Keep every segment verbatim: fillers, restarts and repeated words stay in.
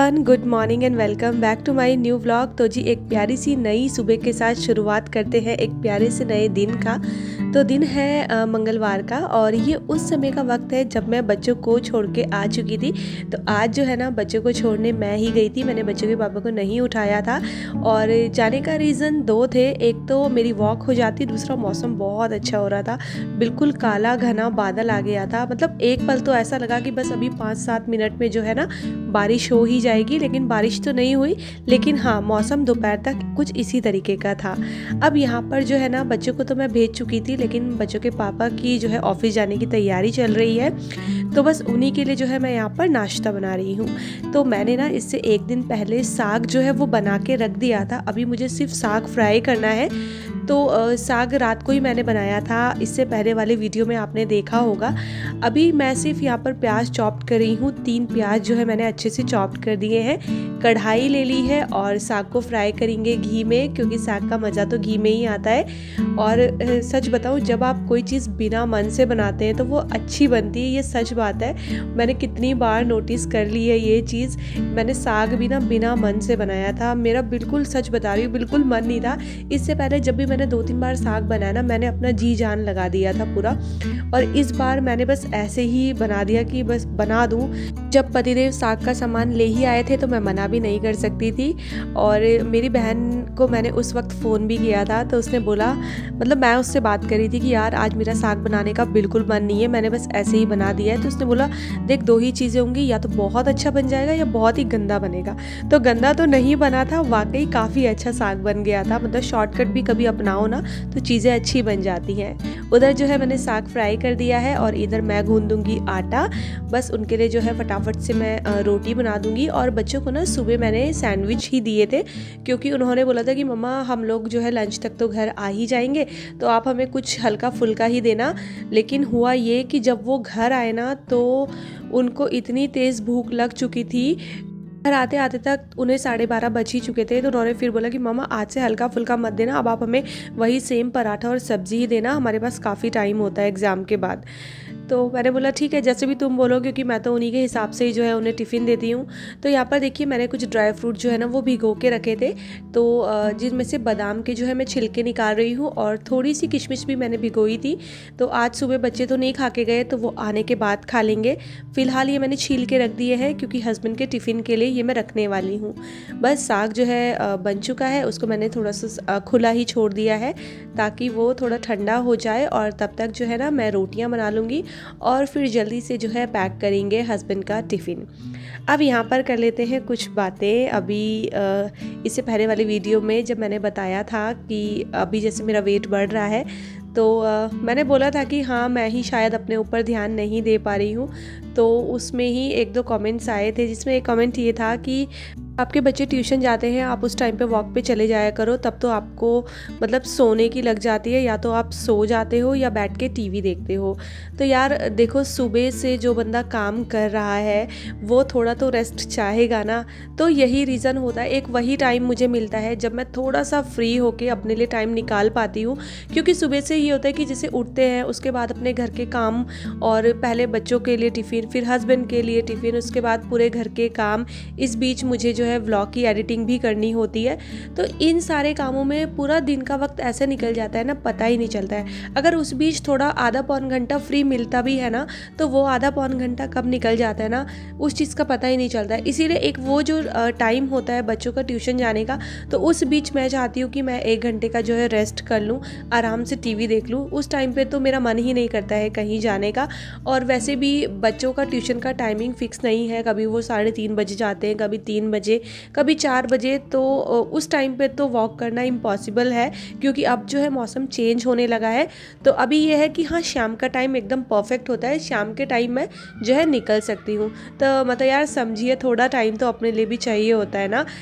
Everyone, good morning and welcome back to my new vlog. तो जी एक प्यारी सी नई सुबह के साथ शुरुआत करते हैं एक प्यारे से नए दिन का। तो दिन है आ, मंगलवार का और ये उस समय का वक्त है जब मैं बच्चों को छोड़ के आ चुकी थी। तो आज जो है ना बच्चों को छोड़ने मैं ही गई थी, मैंने बच्चों के पापा को नहीं उठाया था। और जाने का रीज़न दो थे, एक तो मेरी वॉक हो जाती, दूसरा मौसम बहुत अच्छा हो रहा था, बिल्कुल काला घना बादल आ गया था। मतलब एक पल तो ऐसा लगा कि बस अभी पाँच सात मिनट में जो है ना बारिश हो ही जाएगी, लेकिन बारिश तो नहीं हुई। लेकिन हाँ, मौसम दोपहर तक कुछ इसी तरीके का था। अब यहाँ पर जो है ना बच्चों को तो मैं भेज चुकी थी, लेकिन बच्चों के पापा की जो है ऑफिस जाने की तैयारी चल रही है, तो बस उन्हीं के लिए जो है मैं यहाँ पर नाश्ता बना रही हूँ। तो मैंने ना इससे एक दिन पहले साग जो है वो बना के रख दिया था, अभी मुझे सिर्फ साग फ्राई करना है। तो आ, साग रात को ही मैंने बनाया था, इससे पहले वाले वीडियो में आपने देखा होगा। अभी मैं सिर्फ यहाँ पर प्याज चॉप्ड कर रही हूँ, तीन प्याज जो है मैंने अच्छे से चॉप्ड कर दिए हैं। कढ़ाई ले ली है और साग को फ्राई करेंगे घी में, क्योंकि साग का मज़ा तो घी में ही आता है। और आ, सच बताऊँ, जब आप कोई चीज़ बिना मन से बनाते हैं तो वो अच्छी बनती है, ये सच बात है। मैंने कितनी बार नोटिस कर ली है ये चीज़। मैंने साग भी ना बिना मन से बनाया था, मेरा बिल्कुल सच बता रही हूँ बिल्कुल मन नहीं था। इससे पहले जब भी मैंने दो तीन बार साग बनाया ना, मैंने अपना जी जान लगा दिया था पूरा, और इस बार मैंने बस ऐसे ही बना दिया कि बस बना दूं। जब पतिदेव साग का सामान ले ही आए थे तो मैं मना भी नहीं कर सकती थी। और मेरी बहन को मैंने उस वक्त फ़ोन भी किया था, तो उसने बोला, मतलब मैं उससे बात करी थी कि यार आज मेरा साग बनाने का बिल्कुल मन नहीं है, मैंने बस ऐसे ही बना दिया है। तो उसने बोला देख, दो ही चीज़ें होंगी, या तो बहुत अच्छा बन जाएगा या बहुत ही गंदा बनेगा। तो गंदा तो नहीं बना था, वाकई काफ़ी अच्छा साग बन गया था। मतलब शॉर्टकट भी कभी अपनाओ ना तो चीज़ें अच्छी बन जाती हैं। उधर जो है मैंने साग फ्राई कर दिया है और इधर मैं गूंद दूंगी आटा। बस उनके लिए जो है फटाफट से मैं रोटी बना दूंगी। और बच्चों को ना सुबह मैंने सैंडविच ही दिए थे, क्योंकि उन्होंने बोला था कि मम्मा हम लोग जो है लंच तक तो घर आ ही जाएंगे, तो आप हमें कुछ हल्का फुल्का ही देना। लेकिन हुआ ये कि जब वो घर आए ना तो उनको इतनी तेज़ भूख लग चुकी थी, घर आते आते तक उन्हें साढ़े बारह बज ही चुके थे। तो उन्होंने फिर बोला कि मामा आज से हल्का फुल्का मत देना, अब आप हमें वही सेम पराठा और सब्जी ही देना, हमारे पास काफ़ी टाइम होता है एग्ज़ाम के बाद। तो मैंने बोला ठीक है, जैसे भी तुम बोलो, क्योंकि मैं तो उन्हीं के हिसाब से ही जो है उन्हें टिफ़िन देती हूँ। तो यहाँ पर देखिए मैंने कुछ ड्राई फ्रूट जो है ना वो भिगो के रखे थे, तो जिनमें से बादाम के जो है मैं छिलके निकाल रही हूँ, और थोड़ी सी किशमिश भी मैंने भिगोई थी। तो आज सुबह बच्चे तो नहीं खा के गए, तो वो आने के बाद खा लेंगे। फ़िलहाल ये मैंने छील के रख दिए हैं, क्योंकि हस्बैंड के टिफ़िन के लिए ये मैं रखने वाली हूँ। बस साग जो है बन चुका है, उसको मैंने थोड़ा सा खुला ही छोड़ दिया है ताकि वो थोड़ा ठंडा हो जाए, और तब तक जो है ना मैं रोटियां बना लूँगी और फिर जल्दी से जो है पैक करेंगे हस्बैंड का टिफ़िन। अब यहाँ पर कर लेते हैं कुछ बातें। अभी इससे पहले वाली वीडियो में जब मैंने बताया था कि अभी जैसे मेरा वेट बढ़ रहा है, तो uh, मैंने बोला था कि हाँ मैं ही शायद अपने ऊपर ध्यान नहीं दे पा रही हूँ। तो उसमें ही एक दो कमेंट्स आए थे, जिसमें एक कमेंट ये था कि आपके बच्चे ट्यूशन जाते हैं, आप उस टाइम पे वॉक पे चले जाया करो, तब तो आपको मतलब सोने की लग जाती है, या तो आप सो जाते हो या बैठ के टीवी देखते हो। तो यार देखो, सुबह से जो बंदा काम कर रहा है वो थोड़ा तो रेस्ट चाहेगा ना। तो यही रीज़न होता है, एक वही टाइम मुझे मिलता है जब मैं थोड़ा सा फ्री होके अपने लिए टाइम निकाल पाती हूँ। क्योंकि सुबह से ये होता है कि जैसे उठते हैं, उसके बाद अपने घर के काम, और पहले बच्चों के लिए टिफ़िन, फिर हस्बैंड के लिए टिफ़िन, उसके बाद पूरे घर के काम, इस बीच मुझे जो है व्लॉग की एडिटिंग भी करनी होती है। तो इन सारे कामों में पूरा दिन का वक्त ऐसे निकल जाता है ना, पता ही नहीं चलता है। अगर उस बीच थोड़ा आधा पौन घंटा फ्री मिलता भी है ना, तो वो आधा पौन घंटा कब निकल जाता है ना, उस चीज़ का पता ही नहीं चलता है। इसीलिए एक वो जो टाइम होता है बच्चों का ट्यूशन जाने का, तो उस बीच मैं चाहती हूँ कि मैं एक घंटे का जो है रेस्ट कर लूँ, आराम से टीवी देख लूँ। उस टाइम पे तो मेरा मन ही नहीं करता है कहीं जाने का। और वैसे भी बच्चों का ट्यूशन का टाइमिंग फिक्स नहीं है, कभी वो साढ़े तीन बजे जाते हैं, कभी तीन बजे, कभी चार बजे। तो उस टाइम पे तो वॉक करना इम्पॉसिबल है, क्योंकि अब जो है मौसम चेंज होने लगा है। तो अभी ये है कि हाँ, शाम का टाइम एकदम परफेक्ट होता है, शाम के टाइम में जो है निकल सकती हूँ। तो मतलब यार समझिए, थोड़ा टाइम तो अपने लिए भी चाहिए होता है ना, क्यों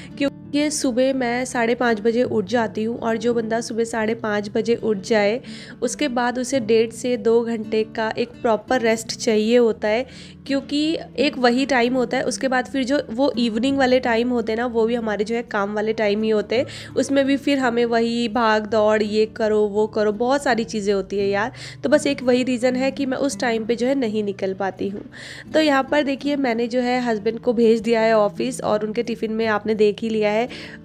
ये सुबह मैं साढ़े पाँच बजे उठ जाती हूँ और जो बंदा सुबह साढ़े पाँच बजे उठ जाए उसके बाद उसे डेढ़ से दो घंटे का एक प्रॉपर रेस्ट चाहिए होता है, क्योंकि एक वही टाइम होता है। उसके बाद फिर जो वो इवनिंग वाले टाइम होते हैं ना, वो भी हमारे जो है काम वाले टाइम ही होते हैं। उसमें भी फिर हमें वही भाग दौड़, ये करो वो करो, बहुत सारी चीज़ें होती है यार। तो बस एक वही रीज़न है कि मैं उस टाइम पे जो है नहीं निकल पाती हूँ। तो यहाँ पर देखिए मैंने जो है हस्बैंड को भेज दिया है ऑफिस, और उनके टिफ़िन में आपने देख ही लिया है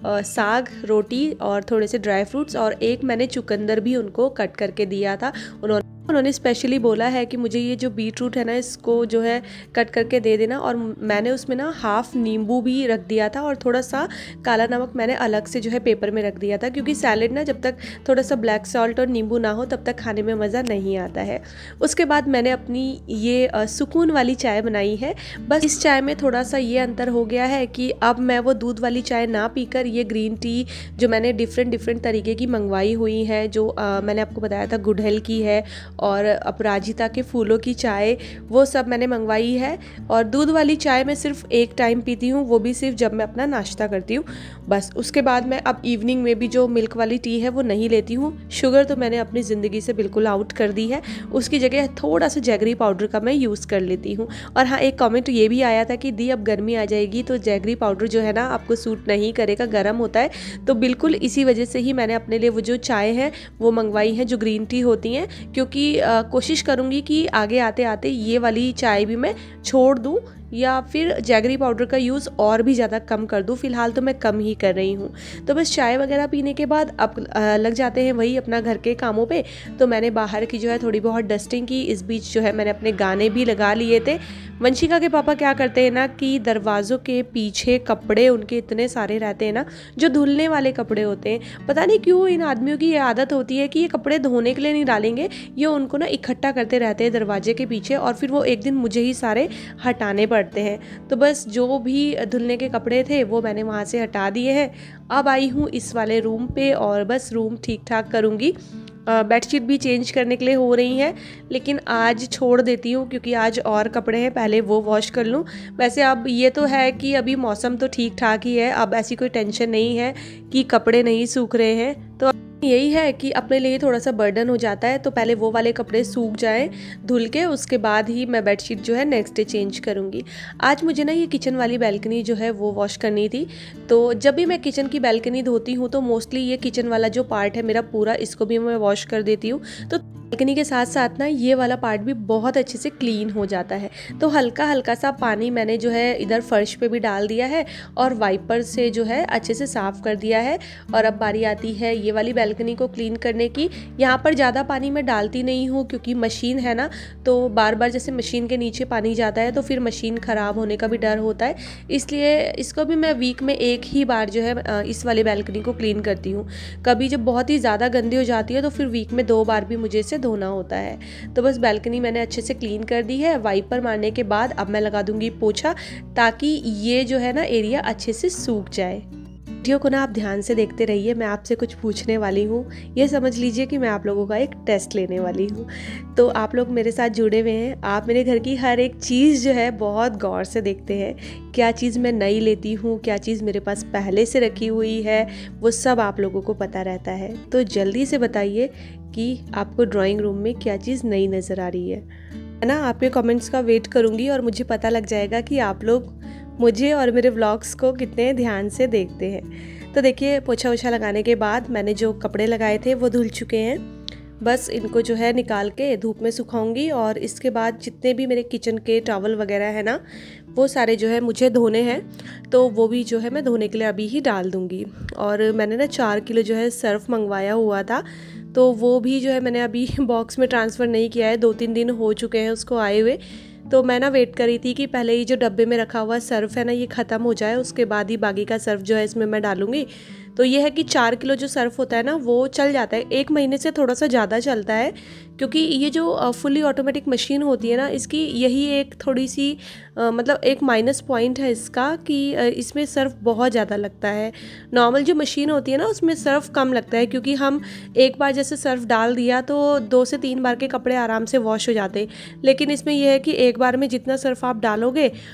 साग, रोटी और थोड़े से ड्राई फ्रूट्स, और एक मैंने चुकंदर भी उनको कट करके दिया था। उन्होंने उन्होंने स्पेशली बोला है कि मुझे ये जो बीटरूट है ना, इसको जो है कट करके दे देना। और मैंने उसमें ना हाफ नींबू भी रख दिया था और थोड़ा सा काला नमक मैंने अलग से जो है पेपर में रख दिया था, क्योंकि सैलेड ना जब तक थोड़ा सा ब्लैक सॉल्ट और नींबू ना हो तब तक खाने में मज़ा नहीं आता है। उसके बाद मैंने अपनी ये सुकून वाली चाय बनाई है। बस इस चाय में थोड़ा सा ये अंतर हो गया है कि अब मैं वो दूध वाली चाय ना पीकर ये ग्रीन टी जो मैंने डिफरेंट डिफरेंट तरीके की मंगवाई हुई है, जो आ, मैंने आपको बताया था गुड़हल की है और अपराजिता के फूलों की चाय, वो सब मैंने मंगवाई है। और दूध वाली चाय मैं सिर्फ एक टाइम पीती हूँ, वो भी सिर्फ जब मैं अपना नाश्ता करती हूँ बस। उसके बाद मैं अब इवनिंग में भी जो मिल्क वाली टी है वो नहीं लेती हूँ। शुगर तो मैंने अपनी ज़िंदगी से बिल्कुल आउट कर दी है, उसकी जगह थोड़ा सा जैगरी पाउडर का मैं यूज़ कर लेती हूँ। और हाँ, एक कमेंट ये भी आया था कि दी अब गर्मी आ जाएगी तो जैगरी पाउडर जो है ना आपको सूट नहीं करेगा, गर्म होता है। तो बिल्कुल इसी वजह से ही मैंने अपने लिए वो जो चाय है वो मंगवाई है, जो ग्रीन टी होती हैं, क्योंकि आ, कोशिश करूँगी कि आगे आते आते ये वाली चाय भी मैं छोड़ दूँ या फिर जैगरी पाउडर का यूज़ और भी ज़्यादा कम कर दूँ। फ़िलहाल तो मैं कम ही कर रही हूँ। तो बस चाय वगैरह पीने के बाद अब लग जाते हैं वही अपना घर के कामों पे। तो मैंने बाहर की जो है थोड़ी बहुत डस्टिंग की। इस बीच जो है मैंने अपने गाने भी लगा लिए थे। वंशिका के पापा क्या करते हैं ना कि दरवाज़ों के पीछे कपड़े उनके इतने सारे रहते हैं ना, जो धुलने वाले कपड़े होते हैं। पता नहीं क्यों इन आदमियों की ये आदत होती है कि ये कपड़े धोने के लिए नहीं डालेंगे, ये उनको ना इकट्ठा करते रहते हैं दरवाजे के पीछे, और फिर वो एक दिन मुझे ही सारे हटाने पड़ते हैं। तो बस जो भी धुलने के कपड़े थे वो मैंने वहाँ से हटा दिए हैं। अब आई हूँ इस वाले रूम पे और बस रूम ठीक ठाक करूँगी। बेडशीट भी चेंज करने के लिए हो रही है, लेकिन आज छोड़ देती हूँ क्योंकि आज और कपड़े हैं, पहले वो वॉश कर लूँ। वैसे अब ये तो है कि अभी मौसम तो ठीक ठाक ही है, अब ऐसी कोई टेंशन नहीं है कि कपड़े नहीं सूख रहे हैं। तो यही है कि अपने लिए थोड़ा सा बर्डन हो जाता है, तो पहले वो वाले कपड़े सूख जाएं धुल के, उसके बाद ही मैं बेडशीट जो है नेक्स्ट डे चेंज करूँगी। आज मुझे ना ये किचन वाली बैल्कनी जो है वो वॉश करनी थी। तो जब भी मैं किचन की बैल्कनी धोती हूँ तो मोस्टली ये किचन वाला जो पार्ट है मेरा पूरा, इसको भी मैं वॉश कर देती हूँ। तो बैल्कनी के साथ साथ ना ये वाला पार्ट भी बहुत अच्छे से क्लीन हो जाता है। तो हल्का हल्का सा पानी मैंने जो है इधर फर्श पे भी डाल दिया है और वाइपर से जो है अच्छे से साफ़ कर दिया है। और अब बारी आती है ये वाली बैल्कनी को क्लीन करने की। यहाँ पर ज़्यादा पानी मैं डालती नहीं हूँ क्योंकि मशीन है ना, तो बार बार जैसे मशीन के नीचे पानी जाता है तो फिर मशीन ख़राब होने का भी डर होता है, इसलिए इसको भी मैं वीक में एक ही बार जो है इस वाली बैल्कनी को क्लीन करती हूँ। कभी जब बहुत ही ज़्यादा गंदी हो जाती है तो फिर वीक में दो बार भी मुझे इसे धोना होता है। तो बस बैल्कनी मैंने अच्छे से क्लीन कर दी है। वाइपर मारने के बाद अब मैं लगा दूंगी पोछा, ताकि ये जो है ना एरिया अच्छे से सूख जाए। वीडियो को ना आप ध्यान से देखते रहिए, मैं आपसे कुछ पूछने वाली हूँ। ये समझ लीजिए कि मैं आप लोगों का एक टेस्ट लेने वाली हूँ। तो आप लोग मेरे साथ जुड़े हुए हैं, आप मेरे घर की हर एक चीज़ जो है बहुत गौर से देखते हैं। क्या चीज़ मैं नई लेती हूँ, क्या चीज़ मेरे पास पहले से रखी हुई है, वो सब आप लोगों को पता रहता है। तो जल्दी से बताइए कि आपको ड्राइंग रूम में क्या चीज़ नई नज़र आ रही है। है ना, आपके कमेंट्स का वेट करूँगी और मुझे पता लग जाएगा कि आप लोग मुझे और मेरे व्लॉग्स को कितने ध्यान से देखते हैं। तो देखिए, पोछा वोछा लगाने के बाद मैंने जो कपड़े लगाए थे वो धुल चुके हैं। बस इनको जो है निकाल के धूप में सुखाऊंगी, और इसके बाद जितने भी मेरे किचन के टॉवल वगैरह है ना, वो सारे जो है मुझे धोने हैं, तो वो भी जो है मैं धोने के लिए अभी ही डाल दूँगी। और मैंने ना चार किलो जो है सर्फ मंगवाया हुआ था, तो वो भी जो है मैंने अभी बॉक्स में ट्रांसफ़र नहीं किया है, दो तीन दिन हो चुके हैं उसको आए हुए। तो मैं ना वेट करी थी कि पहले ये जो डब्बे में रखा हुआ सर्फ़ है ना ये ख़त्म हो जाए, उसके बाद ही बाकी का सर्फ़ जो है इसमें मैं डालूँगी। तो ये है कि चार किलो जो सर्फ़ होता है ना वो चल जाता है, एक महीने से थोड़ा सा ज़्यादा चलता है, क्योंकि ये जो फुली ऑटोमेटिक मशीन होती है ना, इसकी यही एक थोड़ी सी आ, मतलब एक माइनस पॉइंट है इसका कि इसमें सर्फ बहुत ज़्यादा लगता है। नॉर्मल जो मशीन होती है ना उसमें सर्फ कम लगता है, क्योंकि हम एक बार जैसे सर्फ डाल दिया तो दो से तीन बार के कपड़े आराम से वॉश हो जाते हैं। लेकिन इसमें यह है कि एक बार में जितना सर्फ आप डालोगे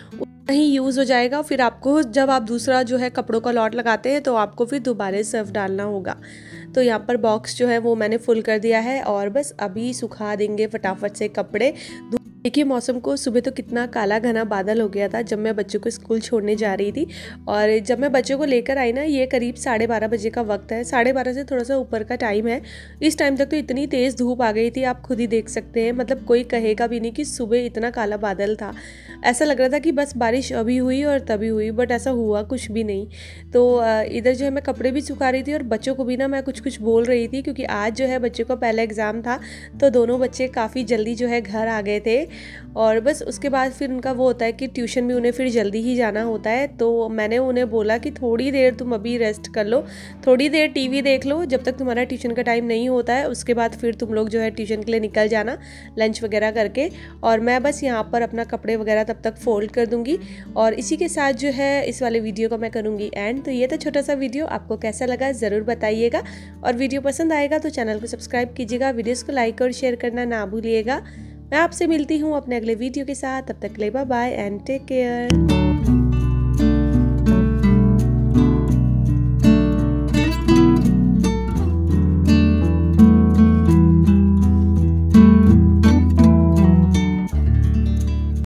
नहीं यूज़ हो जाएगा, फिर आपको जब आप दूसरा जो है कपड़ों का लॉट लगाते हैं तो आपको फिर दोबारा सर्फ डालना होगा। तो यहाँ पर बॉक्स जो है वो मैंने फुल कर दिया है और बस अभी सुखा देंगे फटाफट से कपड़े। देखिए मौसम को, सुबह तो कितना काला घना बादल हो गया था जब मैं बच्चों को स्कूल छोड़ने जा रही थी, और जब मैं बच्चों को लेकर आई ना, ये करीब साढ़े बारह बजे का वक्त है, साढ़े बारह से थोड़ा सा ऊपर का टाइम है। इस टाइम तक तो इतनी तेज़ धूप आ गई थी, आप खुद ही देख सकते हैं। मतलब कोई कहेगा भी नहीं कि सुबह इतना काला बादल था। ऐसा लग रहा था कि बस बारिश अभी हुई और तभी हुई, बट ऐसा हुआ कुछ भी नहीं। तो इधर जो है मैं कपड़े भी सुखा रही थी और बच्चों को भी ना मैं कुछ कुछ बोल रही थी, क्योंकि आज जो है बच्चों का पहला एग्ज़ाम था, तो दोनों बच्चे काफ़ी जल्दी जो है घर आ गए थे। और बस उसके बाद फिर उनका वो होता है कि ट्यूशन भी उन्हें फिर जल्दी ही जाना होता है। तो मैंने उन्हें बोला कि थोड़ी देर तुम अभी रेस्ट कर लो, थोड़ी देर टीवी देख लो जब तक तुम्हारा ट्यूशन का टाइम नहीं होता है, उसके बाद फिर तुम लोग जो है ट्यूशन के लिए निकल जाना लंच वगैरह करके। और मैं बस यहाँ पर अपना कपड़े वगैरह तब तक फोल्ड कर दूँगी, और इसी के साथ जो है इस वाले वीडियो को मैं करूँगी एंड। तो ये था छोटा सा वीडियो, आपको कैसा लगा ज़रूर बताइएगा, और वीडियो पसंद आएगा तो चैनल को सब्सक्राइब कीजिएगा, वीडियोज़ को लाइक और शेयर करना ना भूलिएगा। मैं आपसे मिलती हूँ अपने अगले वीडियो के साथ, तब तक के लिए bye bye and take care.